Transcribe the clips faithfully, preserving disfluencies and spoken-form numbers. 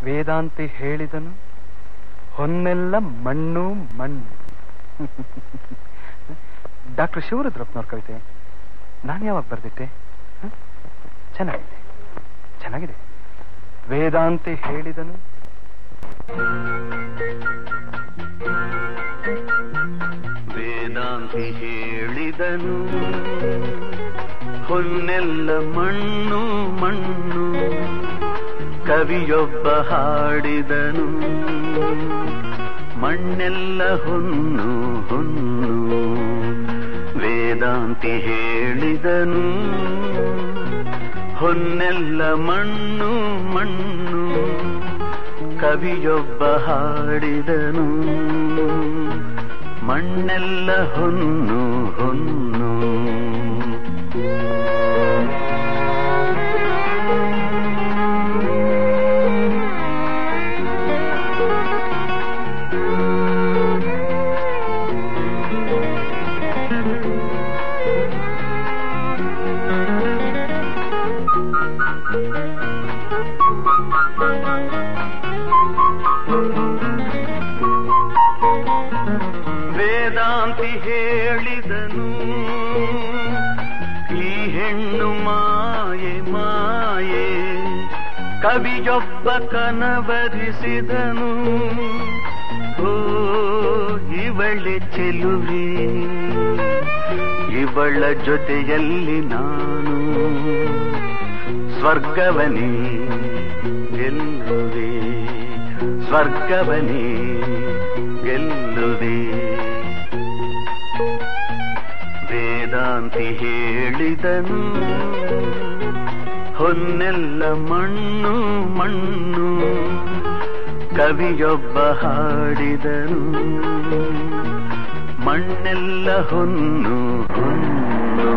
ವೇದಾಂತಿ ಹೇಳಿದನು, ಹೊನ್ನೆಲ್ಲ ಮಣ್ಣು ಮಣ್ಣು. ಡಾಕ್ಟರ್ ಶಿವರುದ್ರಪ್ಪನವ್ರ ಕವಿತೆ ನಾನು ಯಾವಾಗ ಬರೆದಿಟ್ಟೆ? ಚೆನ್ನಾಗಿದೆ, ಚೆನ್ನಾಗಿದೆ. ವೇದಾಂತಿ ಹೇಳಿದನು, ವೇದಾಂತಿ ಹೇಳಿದನು, ಹೊನ್ನೆಲ್ಲ ಮಣ್ಣು ಮಣ್ಣು. ಕವಿಯೊಬ್ಬ ಹಾಡಿದನು, ಮಣ್ಣೆಲ್ಲ ಹೊನ್ನು ಹೊನ್ನು. ವೇದಾಂತಿ ಹೇಳಿದನು, ಹೊನ್ನೆಲ್ಲ ಮಣ್ಣು ಮಣ್ಣು. ಕವಿಯೊಬ್ಬ ಹಾಡಿದನು, ಮಣ್ಣೆಲ್ಲ ಹೊನ್ನು ಹೊನ್ನು. ವೇದಾಂತಿ ಹೇಳಿದನು, ಈ ಹೆಣ್ಣು ಮಾಯೆ ಮಾಯೆ. ಕವಿಯೊಬ್ಬ ಕನವರಿಸಿದನು, ಓ ಇವಳೆ ಚೆಲುವೆ, ಇವಳ ಜೊತೆಯಲ್ಲಿ ನಾನು ಸ್ವರ್ಗವನೇ ಗೆಲ್ಲುವೆ, ಸ್ವರ್ಗವನೇ ಗೆಲ್ಲುವೆ. ವೇದಾಂತಿ ಹೇಳಿದನು, ಹೊನ್ನೆಲ್ಲ ಮಣ್ಣು ಮಣ್ಣು. ಕವಿಯೊಬ್ಬ ಹಾಡಿದನು, ಮಣ್ಣೆಲ್ಲ ಹೊನ್ನು ಹೊನ್ನು.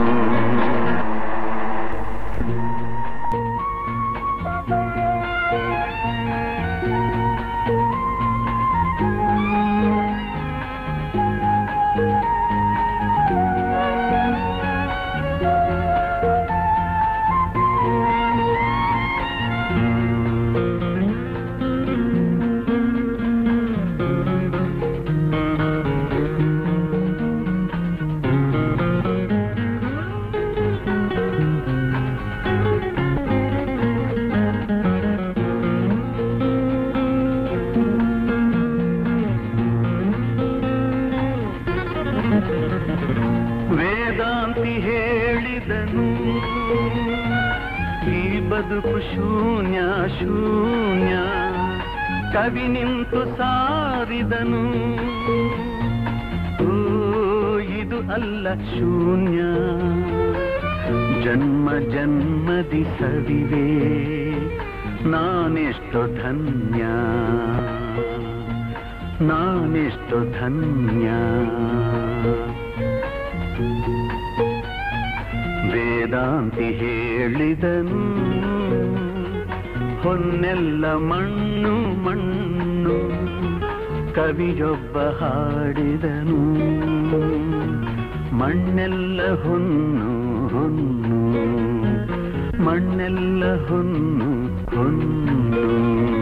ಬದುಕು ಶೂನ್ಯ ಶೂನ್ಯ. ಕವಿ ನಿಂತು ಸಾರಿದನು, ಓ ಇದು ಅಲ್ಲ ಶೂನ್ಯ. ಜನ್ಮ ಜನ್ಮದಿ ಸವಿವೆ, ನಾನೆಷ್ಟು ಧನ್ಯ, ನಾನೆಷ್ಟು ಧನ್ಯ. ವೇದಾಂತಿ ಹೇಳಿದನು, ಹೊನ್ನೆಲ್ಲ ಮಣ್ಣು ಮಣ್ಣು. ಕವಿಯೊಬ್ಬ ಹಾಡಿದನು, ಮಣ್ಣೆಲ್ಲ ಹೊನ್ನು ಹೊನ್ನು. ಮಣ್ಣೆಲ್ಲ ಹೊನ್ನು ಹೊನ್ನು.